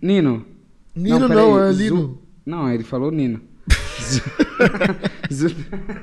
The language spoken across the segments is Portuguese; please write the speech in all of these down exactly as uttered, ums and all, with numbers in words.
Nino. Nino não, não, aí. é Zu... Lino. Não, ele falou Nino. Zu...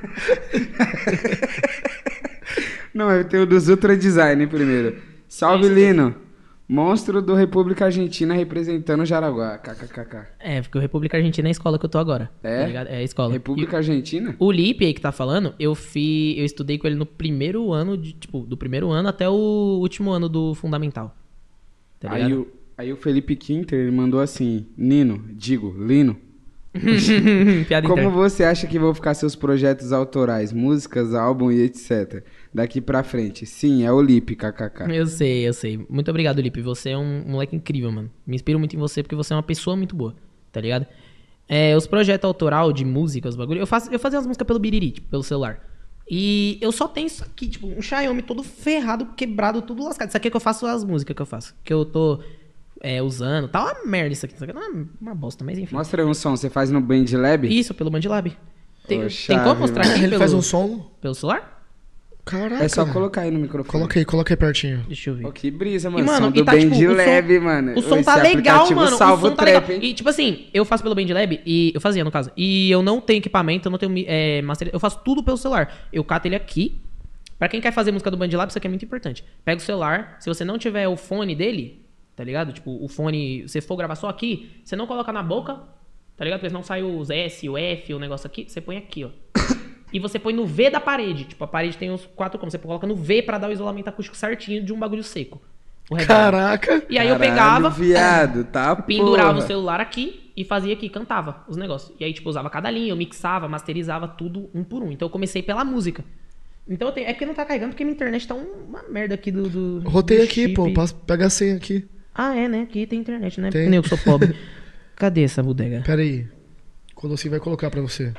Não, eu tenho o do Zutra Design primeiro. Salve, Lino. Monstro do República Argentina representando o Jaraguá. KKKK. É, porque o República Argentina é a escola que eu tô agora. É? Tá ligado? É a escola. República E Argentina? o Lipe aí que tá falando, eu fiz. Eu estudei com ele no primeiro ano, de, tipo, do primeiro ano até o último ano do fundamental. Tá aí, ligado? o, aí o Felipe Quinter ele mandou assim: Nino, digo, Lino. Piada Como interna. você acha que vão ficar seus projetos autorais, músicas, álbum e etcétera daqui pra frente? Sim, é o Lipe, kkk. Eu sei, eu sei. Muito obrigado, Lipe. Você é um moleque incrível, mano. Me inspiro muito em você porque você é uma pessoa muito boa, tá ligado? É, os projetos autoral de música, os bagulho, eu faço, eu fazia as músicas pelo Biriri, tipo, pelo celular. E eu só tenho isso aqui, tipo, um Xiaomi todo ferrado, quebrado, tudo lascado. Isso aqui é que eu faço as músicas que eu faço. Que eu tô é, usando. Tá uma merda isso aqui. Isso aqui não é uma bosta, mas enfim. Mostra aí um som, você faz no BandLab? Isso, pelo BandLab. Tem, Ô, tem chave, como mostrar mano. aqui Ele pelo, faz um som? pelo celular? Caraca. É só colocar aí no microfone. Coloca aí, coloca aí pertinho. Deixa eu ver. Ô, que brisa, mano. E, mano, som do e tá, tipo, o BandLab, som- mano. O som Esse tá legal, aplicativo mano. salva o som o tá trap, legal. hein? E, tipo assim, eu faço pelo BandLab, e eu fazia, no caso. E eu não tenho equipamento, eu não tenho é, master... Eu faço tudo pelo celular. Eu cato ele aqui. Pra quem quer fazer música do BandLab, isso aqui é muito importante. Pega o celular, se você não tiver o fone dele, tá ligado? Tipo, o fone, se for gravar só aqui, você não coloca na boca, tá ligado? Porque senão sai os S, o F, o negócio aqui. Você põe aqui, ó. E você põe no V da parede. Tipo, a parede tem os quatro como. Você coloca no V pra dar o isolamento acústico certinho de um bagulho seco. O reverb. Caraca. E aí eu Caralho, pegava, viado, tá pendurava porra. o celular aqui e fazia aqui, cantava os negócios. E aí, tipo, usava cada linha, eu mixava, masterizava tudo um por um. Então eu comecei pela música. Então eu tenho... É porque não tá carregando, porque minha internet tá uma merda aqui do... do Rotei do aqui, chip. pô. Passa- Pega a senha aqui. Ah, é, né? Aqui tem internet, né? Tem. Porque eu que sou pobre. Cadê essa bodega? Pera aí. Quando você vai colocar pra você.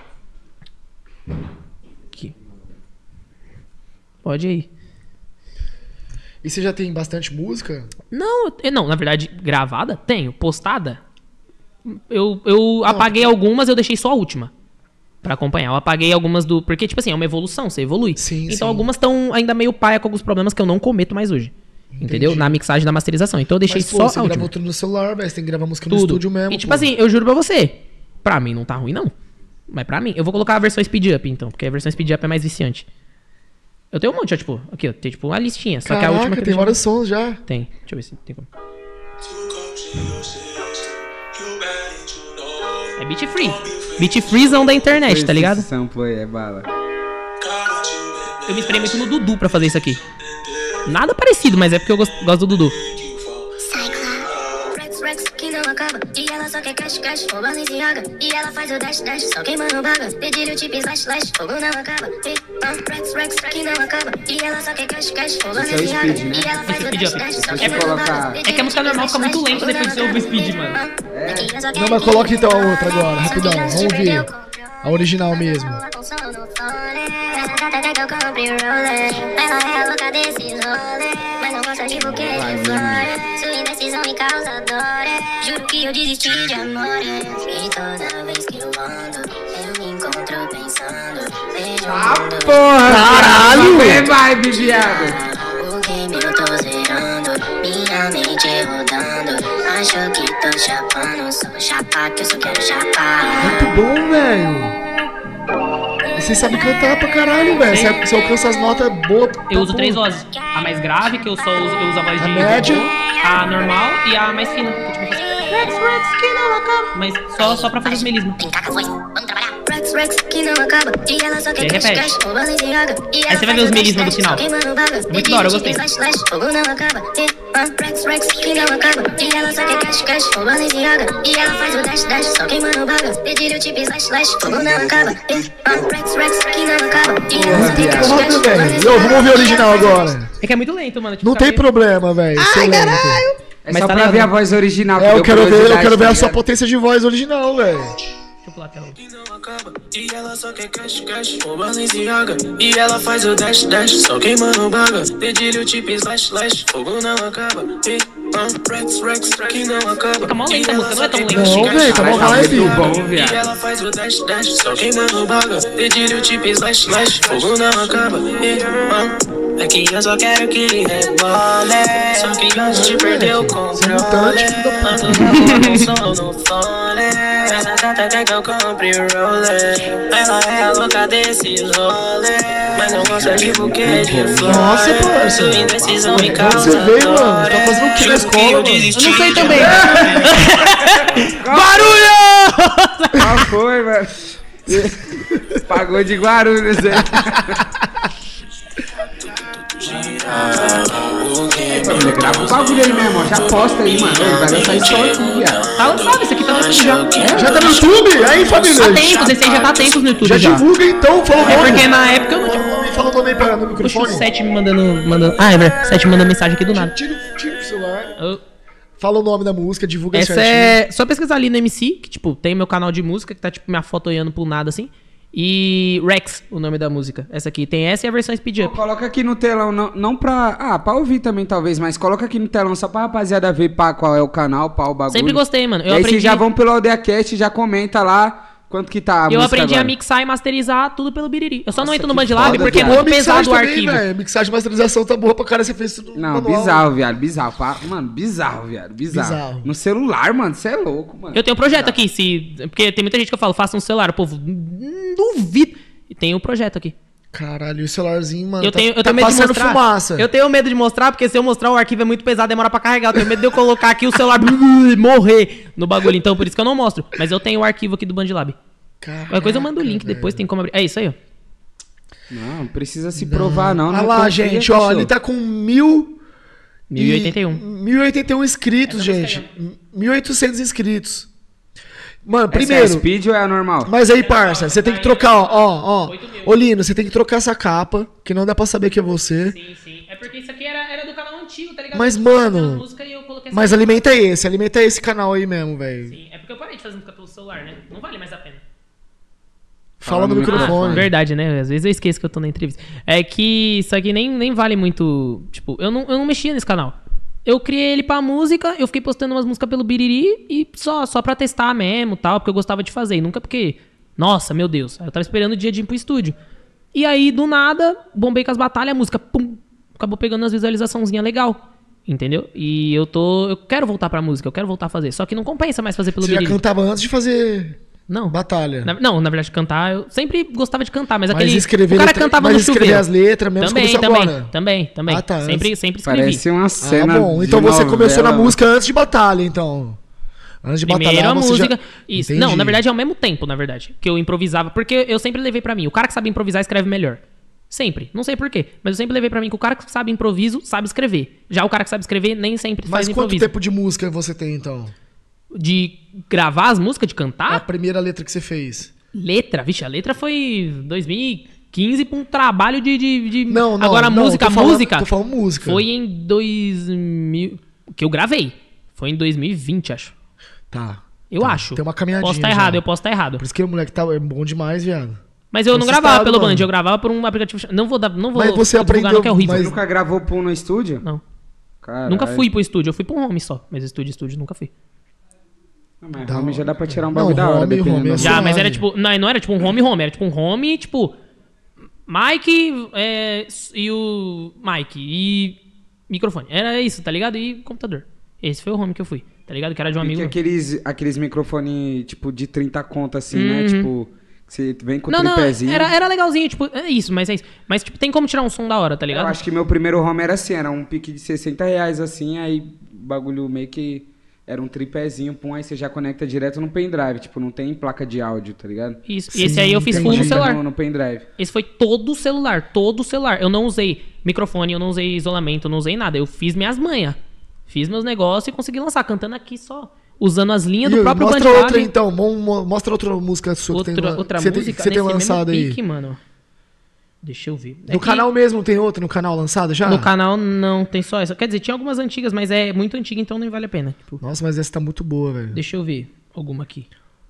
Aqui. Pode ir. E você já tem bastante música? Não, eu- não, na verdade, gravada, tenho. Postada, eu, eu apaguei algumas, eu deixei só a última pra acompanhar. Eu apaguei algumas do... Porque, tipo assim, é uma evolução, você evolui. Sim, então sim. algumas estão ainda meio paia com alguns problemas que eu não cometo mais hoje. Entendeu? Na mixagem da masterização. Então eu deixei Mas, pô, só você a última. gravou tudo no celular, velho. Você tem que gravar música no Tudo. estúdio mesmo. E tipo pô. assim, eu juro pra você, pra mim não tá ruim não. Mas pra mim, eu vou colocar a versão speed up então, porque a versão speed up é mais viciante. Eu tenho um monte, ó, tipo, aqui, ó, tem tipo uma listinha, só que a Caraca, última que eu tem deixei- vários sons já. Tem, deixa eu ver se tem como. É beat free. Beat freezão da internet, tá ligado? Esse sample aí é bala. Eu me inspirei muito no Dudu pra fazer isso aqui. Nada parecido, mas é porque eu gosto, gosto do Dudu. Rex, Rex, que não acaba. E ela só quer cash, cash, ou Balenciaga. E ela faz o dash, dash, só queimando baga. Dedilho, tipo, slash, slash, fogo não acaba. E, ah, Rex, Rex, que não acaba. E ela só quer cash, cash, ou Esse é o Balenciaga. speed, né? E ela faz Esse o speed dash, up. dash, só Você queimando coloca- baga. É que a música normal fica muito lenta depois de você ouvir o speed, mano. Não, mas coloca então a outra agora, rapidão. Vamos ver. A original mesmo. Ela é louca desse rolê, mas não gosta de buquê de flores. Sua indecisão me causa dor. Juro que eu desisti de amores. E toda vez que eu ando, eu me encontro pensando. Vejo Ah, o mundo. porra! Caralho! É vibe, viado! O game eu tô zerando, minha mente rodando. Acho que tô chapando, sou chapa que eu só quero chapar. Muito bom, velho. E você sabe cantar pra caralho, velho. Você, você alcança as notas boas. Eu uso três vozes. A mais grave, que eu só uso, eu uso a voz de A média. robô, a normal e a mais fina. Que, tipo, eu faço Rex, Rex, que não acaba. Mas só, só pra fazer os melismos. Brincar com a voz, vamos trabalhar. Rex, Rex, que não acaba. E ela só quer E aí cash, repete. cash, ou Balenciaga. E Aí você vai ver os melismas do final. Muito da hora, eu gostei. Slash, slash, fogo não acaba. E, ah, Rex, Rex, que não acaba. E ela só quer cash, cash, ou Balenciaga. E ela faz o dash, dash, só queimando baga. Dedilho, tipo, slash, slash, fogo não acaba. E, ah, Rex, Rex, que não acaba. E ela só quer cash, Porra, cash, ou velho. Balenciaga. Ô, vamos ouvir a original agora. É que é muito lento, mano. Tipo, Não fica tem meio- problema, velho. Ai, caralho. É Mas só tá pra dando. ver a voz original. que É, eu deu quero ver, eu curiosidade, quero ver tá a sua ligado? potência de voz original, velho. Deixa eu pular a tela. Não acaba, e ela só quer cash, cash, com Balenciaga. E ela faz o dash, dash, só queimando baga. Dedilho, tipo, slash, slash, fogo não acaba. E, Rex, Rex, que não acaba. Tá mó lenta a música, não é tão lenta. Não, velho, tá mó Caralho, vibe. muito bom, E viado. ela faz o dash, dash, só queimando baga. Dedilho, tipo slash, slash, fogo não acaba. É que eu só quero que rebole. Só que antes de perder o controle, ando com som no fone. Essa gata quer que eu compre o roller. Ela é a louca desses rolê, mas não gosta de buquê de flores. Nossa, parça. Sua indecisão me Onde causa você veio, dor. mano? Tá fazendo o que na escola, Eu mano? desisti. Eu não sei também. Barulho! Qual foi, velho? Pagou de Guarulhos, hein? Olha, grava o bagulho aí mesmo, ó. Já posta aí, mano. Ele vai lançar isso aqui, viado. Tá lançado, isso aqui tá no YouTube já. Já tá no YouTube? Aí, família. Há tempos, esse aí já tá há tempos no YouTube Já já. divulga então, fala o É nome. porque na época eu não tinha... Fala o nome aí pra, no Puxa o microfone. Sete me mandando, mandando... Ah, é verdade. Sete me mandando mensagem aqui do nada. Tira, tira o celular. Eu- Fala o nome da música, divulga Essa certinho. é... Só pesquisar ali no M C, que tipo, tem meu canal de música, que tá tipo minha foto olhando pro nada assim. E Rex, o nome da música. Essa aqui. Tem essa e a versão Speed Up. Coloca aqui no telão, não, não pra... Ah, pra ouvir também, talvez, mas coloca aqui no telão só pra rapaziada ver pá, qual é o canal, pá, o bagulho. Sempre gostei, mano. Eu e aí aprendi... vocês já vão pelo AldeaCast e já comenta lá quanto que tá a Eu música aprendi agora. a mixar e masterizar tudo pelo Biriri. Eu só não Nossa, entro no que BandLab foda, porque é viado. muito pesado o também, arquivo. velho. Mixagem e masterização tá boa pra cara, você fez tudo Não, manual. bizarro, viado, bizarro. pá. Mano, bizarro, viado, bizarro. Bizarro. No celular, mano, você é louco, mano. Eu tenho um projeto aqui, se... Porque tem muita gente que eu falo, faça um celular. O povo, "Hum, duvido. E tem um projeto aqui. Caralho, o celularzinho, mano, Eu tá, tenho, eu tá tenho medo de passando mostrar. fumaça. Eu tenho medo de mostrar, porque se eu mostrar o arquivo é muito pesado, demora pra carregar. Eu tenho medo de eu colocar aqui o celular morrer no bagulho. Então, por isso que eu não mostro. Mas eu tenho o arquivo aqui do BandLab. Caraca, Qualquer coisa eu mando o link velho. depois, tem como abrir. É isso aí, ó. Não, não precisa se provar, não. Olha não lá, confia, gente, ó, cachorro. ele tá com mil... mil e oitenta e um. mil e oitenta e um inscritos, gente. mil e oitocentos inscritos. Mano, Essa é a primeiro... speed ou é a normal? Mas aí, parça, você tem que trocar, ó, ó, ó. Ô, Lino, você tem que trocar essa capa, que não dá pra saber que é você. Sim, sim. É porque isso aqui era, era do canal antigo, tá ligado? Mas, Eu tava mano, fazendo música e eu coloquei essa Mas música. alimenta esse, alimenta esse canal aí mesmo, velho. Sim, é porque eu parei de fazer música pelo celular, né? Não vale mais a pena. Fala no no microfone. Ah, verdade, né? Às vezes eu esqueço que eu tô na entrevista. É que isso aqui nem, nem vale muito. Tipo, eu não, eu não mexia nesse canal. Eu criei ele pra música, eu fiquei postando umas músicas pelo Biriri e só, só pra testar mesmo tal, porque eu gostava de fazer. E nunca porque, nossa, meu Deus, eu tava esperando o dia de ir pro estúdio. E aí, do nada, bombei com as batalhas, a música, pum, acabou pegando as visualizaçãozinhas legal. Entendeu? E eu tô. Eu quero voltar pra música, eu quero voltar a fazer. Só que não compensa mais fazer pelo Você já Biriri. cantava antes de fazer Não. batalha. Na- não, na verdade, cantar, eu sempre gostava de cantar, mas, Mas aquele. escrever o cara letra- cantava mas no escrever chuveiro. as letras mesmo, você Também, começou também, agora? também, também. Ah, tá, Sempre, antes- sempre escrevi. Parece uma Ah, cena bom. de Então você começou na novela. música antes de batalha, então. Antes de Primeiro batalhar, a você música. já... Isso. Entendi. Não, na verdade é ao mesmo tempo, na verdade. Que eu improvisava. Porque eu sempre levei pra mim. O cara que sabe improvisar escreve melhor. Sempre. Não sei porquê. Mas eu sempre levei pra mim que o cara que sabe improviso sabe escrever. Já o cara que sabe escrever nem sempre Mas faz quanto improviso. tempo de música você tem, então? De gravar as músicas, de A cantar? primeira letra que você fez. Letra. Vixe, a letra foi dois mil e quinze pra um trabalho de. de, de- Não, não. Agora a não, música, tô falando, música. Tô falando música. Foi em dois mil. Que eu gravei. Foi em dois mil e vinte, acho. Tá. Eu Tá. acho. Tem uma caminhadinha Posso estar já. errado, eu posso estar errado. Por isso que o moleque tá é bom demais, viado. Mas eu não Assustado, gravava pelo mano. Band, eu gravava por um aplicativo. Não vou dar, não vou Mas você divulgar, aprendeu, não, que é horrível. mas- Você nunca gravou pum no estúdio? Não. Caralho. Nunca fui pro estúdio, eu fui pra um home só. Mas estúdio, estúdio, nunca fui. Não, mas Da home já dá pra tirar um Não, bagulho da hora, home, dependendo home é do- só- Já, mas Suave. era tipo. Não, não era tipo um home home, era tipo um home, tipo. Mike é, e o. Mike e microfone. Era isso, tá ligado? E computador. Esse foi o home que eu fui, tá ligado? Que era de um Pique amigo. aqueles, aqueles microfones, tipo, de trinta conto, assim, né? Uhum. Tipo, que você vem com o Não, não, tripézinho. era, era legalzinho, tipo, é isso, mas é isso. Mas, tipo, tem como tirar um som da hora, tá ligado? Eu acho que meu primeiro home era assim, era um pique de sessenta reais, assim, aí o bagulho meio que era um tripézinho, pum, aí você já conecta direto no pendrive, tipo, não tem placa de áudio, tá ligado? Isso. Sim, E esse aí eu fiz full no entendi. celular. No, no pendrive. Esse foi todo o celular, todo o celular. Eu não usei microfone, eu não usei isolamento, eu não usei nada. Eu fiz minhas manhas. Fiz meus negócios e consegui lançar, cantando aqui só. Usando as linhas do E próprio mostra BandLab. outra, então. mo- mo- Mostra outra música sua Outra, que tem, outra que você música tem, que você tem nesse lançado mesmo aí. pique, mano. Deixa eu ver. É No que canal mesmo tem outra? No canal lançada já? No canal não tem só essa. Quer dizer, tinha algumas antigas, mas é muito antiga, então nem vale a pena. Tipo, Nossa, mas essa tá muito boa, velho. deixa eu ver alguma aqui.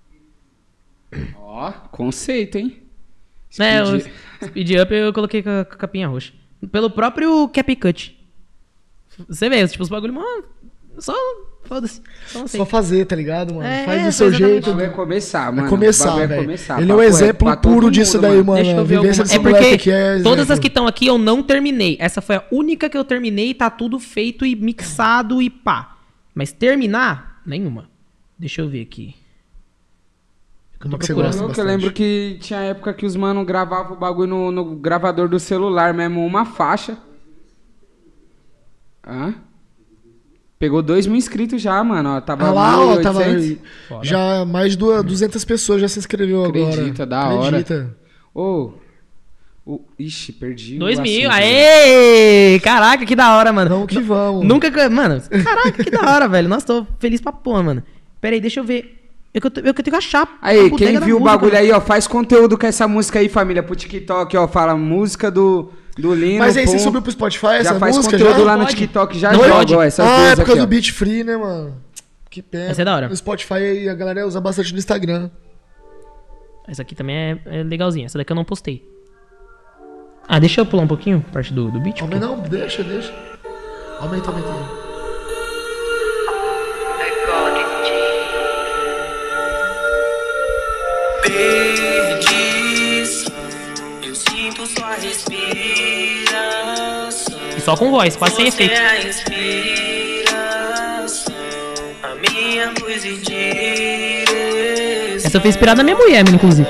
Ó, conceito, hein? É, o Speed- Speed Up eu coloquei com a, com a capinha roxa. Pelo próprio CapCut. Você vê, tipo, os bagulho, mano, Só, foda-se. Só, não sei. Só fazer, tá ligado, mano? É, Faz é, do seu exatamente. jeito. Vai começar, mano. É começar, O bagulho é velho. começar, Ele é um papo exemplo pra todo puro mundo, disso daí, mano. Deixa eu A ver vivência alguma. desse É moleque porque aqui é todas exemplo. as que estão aqui eu não terminei. Essa foi a única que eu terminei e tá tudo feito e mixado e pá. Mas terminar, nenhuma. Deixa eu ver aqui. Eu tô Uma que você procurando. gosta. Não, que eu bastante. lembro que tinha época que os mano gravavam o bagulho no, no gravador do celular mesmo, uma faixa. Hã? Pegou dois mil inscritos já, mano. Ó, tava Ah lá, ó, tava mil e oitocentos. Foda. já mais de duzentas pessoas já se inscreveu agora. Acredita, da hora. Acredita. Ô. o- ixi, perdi. o Dois mil. assunto, velho. Aê! Caraca, que da hora, mano. Vamos que vamos. Nunca. que- Mano, caraca, que da hora, velho. Nossa, tô feliz pra porra, mano. Pera aí, deixa eu ver. Eu que eu, tô- eu que eu tenho que achar. a Aí, bodega quem da viu o música, bagulho mano. aí, ó, faz conteúdo com essa música aí, família, pro TikTok, ó, fala música do, do Lino. Mas aí, pum, você subiu pro Spotify essa já faz música conteúdo já? lá no Pode. TikTok, já Não joga, pode. ó, essas Ah, duas é por causa aqui, do ó. Beat Free, né, mano? Que pena. Essa é da hora. No Spotify aí a galera usa bastante no Instagram. Essa aqui também é, é legalzinha. Essa daqui eu não postei. Ah, deixa eu pular um pouquinho, parte do, do beat. porque- Aumenta, não, deixa, deixa. Aumenta, aumenta. Perdição, eu sinto sua respiração. E só com voz, quase sem Você efeito. é a inspiração, a minha luz e direção. Essa eu fiz inspirada na minha mulher, mano, inclusive.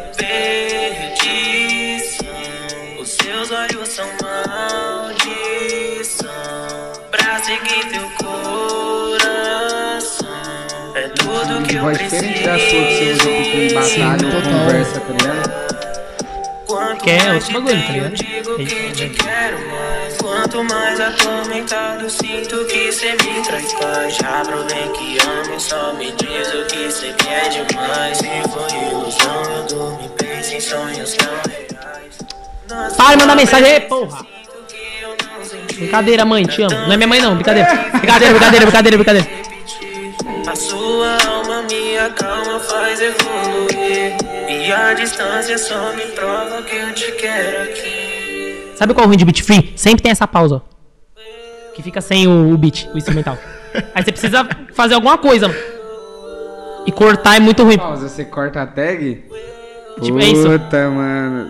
Perdição, os seus olhos são maldição. Pra seguir teu coração, é tudo que eu Voz preciso. diferente da sua, que você usa tipo em batalha, Sim, ou total. conversa, tá ligado? Quanto Que é mais outro te bagulho, tá tenho, ligado? digo É que isso, te né? quero mais. Quanto mais atormentado, sinto que cê me traz paz. Já provei que amo, só me diz o que cê quer demais. Se foi ilusão, eu dormi bem sem sonhos tão reais. Nossa, Para de mandar mensagem aí, porra. sinto que eu não senti. Brincadeira, mãe, te amo. Não é minha mãe, não, brincadeira. Brincadeira, brincadeira, brincadeira, brincadeira. A sua alma me acalma, faz evoluir. E a distância só me prova que eu te quero aqui. Sabe qual é o ruim de beat free? Sempre tem essa pausa, ó. Que fica sem o, o beat, o instrumental. Aí você precisa fazer alguma coisa, mano. E cortar é muito ruim. Pausa, você corta a tag? Tipo, é isso. Puta, mano.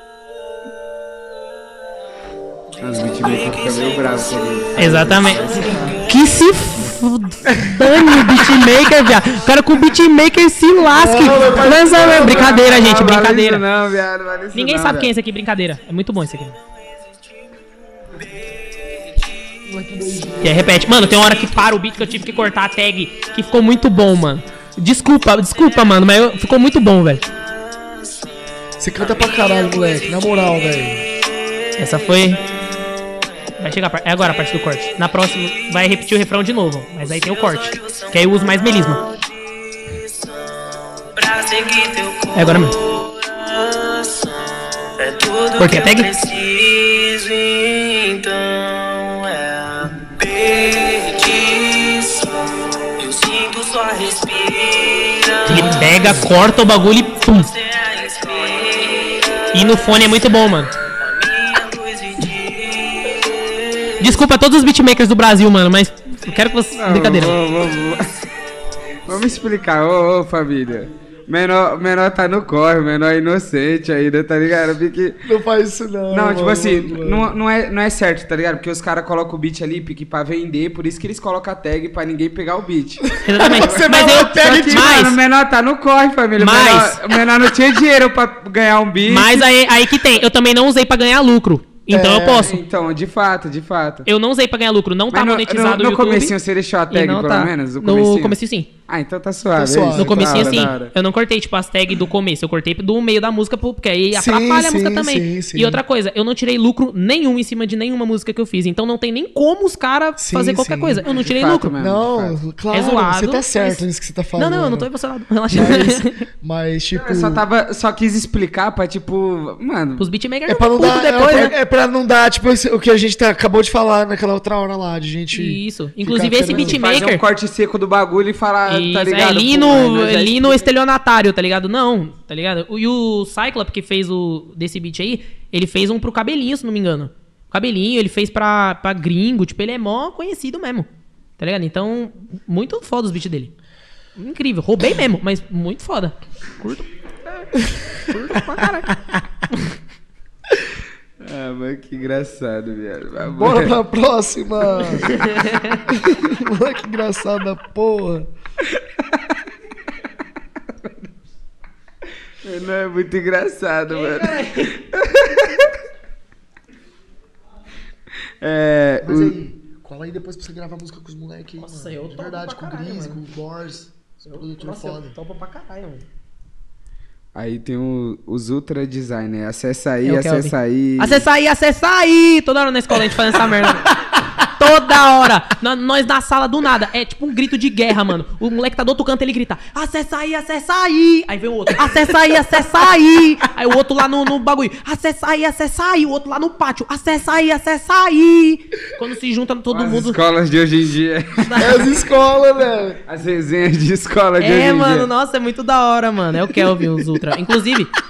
As beatmakers ficam meio bravos comigo. Exatamente. Que se f... dane o beatmaker, viado. O cara com o beatmaker se lasque. Lança, brincadeira, gente, Não, vale brincadeira. isso não, viado, vale isso Ninguém não, sabe quem é viado. esse aqui, brincadeira. É muito bom esse aqui. E aí repete. Mano, tem uma hora que para o beat que eu tive que cortar a tag, que ficou muito bom, mano. Desculpa, desculpa, mano, mas eu- ficou muito bom, velho. Você canta pra caralho, moleque. Na moral, velho. Essa foi... Vai chegar, a par- é agora a parte do corte. Na próxima vai repetir o refrão de novo, mas aí tem o corte, que aí eu uso mais melisma. Pra seguir teu É agora mesmo. coração, é tudo Cortei que a eu tag? preciso, então é perdição. Eu sinto sua respiração. Ele pega, corta o bagulho e pum. Você é a inspiração, E no fone é muito bom, mano. a minha luz e direção. Desculpa a todos os beatmakers do Brasil, mano, mas eu quero que você... Não, Brincadeira. vou- vou- vou- Vamos explicar, ô, ô família. Menor, menor tá no corre, menor é inocente ainda, tá ligado? Pique... Não faz isso, não. Não, tipo mano, assim, mano. não, não, é, não é certo, tá ligado? Porque os caras colocam o beat ali, pique, pra vender, por isso que eles colocam a tag pra ninguém pegar o beat. Exatamente. Você Mas vai eu... lá, pega Só que, Mas- mano, o menor tá no corre, família. O Mas- menor, o menor não tinha dinheiro pra ganhar um beat. Mas aí, aí que tem, eu também não usei pra ganhar lucro. Então É, eu posso. Então, de fato, de fato. Eu não usei pra ganhar lucro, não tá Mas no, monetizado no, no no YouTube. comecinho você deixou a e tag, não pelo tá. menos? No No comecinho? comecinho sim. Ah, então tá suave. Tá é suave. isso, No da comecinho hora, sim. da hora. Eu não cortei, tipo, as tags do começo. Eu cortei do meio da música, porque aí Sim, atrapalha a música sim, também. sim, sim. E outra coisa, eu não tirei lucro nenhum em cima de nenhuma música que eu fiz. Então não tem nem como os caras Sim, fazer qualquer sim. coisa. Eu não De tirei fato lucro. mesmo. Não, claro, É zoado, você tá certo mas- nisso que você tá falando. Não, não, eu não tô emocionado. Relaxa. Mas, mas tipo... Eu só, tava, só quis explicar pra, tipo, mano... Os beatmakers É pra não puto dar, depois, é, né? pra, é pra não dar, tipo, esse- o que a gente tá- acabou de falar naquela outra hora lá, de gente... Isso. Inclusive esse querendo- beatmaker... Fazer um corte seco do bagulho e falar, Isso, tá ligado? é Pô, Lino, mas já Lino explica. estelionatário, tá ligado? Não, tá ligado? O- E o Cyclop, que fez o desse beat aí, ele fez um pro Cabelinho, se não me engano. O Cabelinho, ele fez pra, pra gringo, tipo, ele é mó conhecido mesmo. Tá ligado? Então, muito foda os beats dele. Incrível. Roubei mesmo, mas muito foda. Curto. É, curto pra caralho. Ah, mas que engraçado, viado. Mas, Bora pra próxima. Moleque engraçado da porra. Não é muito engraçado, Ei, mano. caralho. É, Mas o- aí, cola aí depois pra você gravar música com os moleques aí, Nossa, mano. eu De topo verdade, pra com o caralho, Gris, mano. com o Bors. Os produtores Nossa, foda. eu topo pra caralho, mano. Aí tem o- os Ultra Designer. Acessa aí, É o acessa Kelvin. aí. Acessa aí, acessa aí! Toda hora na escola a gente fazendo essa merda. Toda hora! Nó- Nós na sala do nada. É tipo um grito de guerra, mano. O moleque tá do outro canto, ele grita: acessa aí, acessa aí! Aí vem o outro: acessa aí, acessa aí! Aí o outro lá no, no bagulho: acessa aí, acessa aí! O outro lá no pátio: acessa aí, acessa aí! Quando se junta todo As mundo. escolas de hoje em dia. É as escolas, velho. As resenhas de escola de hoje É, em mano, dia. nossa, é muito da hora, mano. É o Kelvin, os Ultra. Inclusive,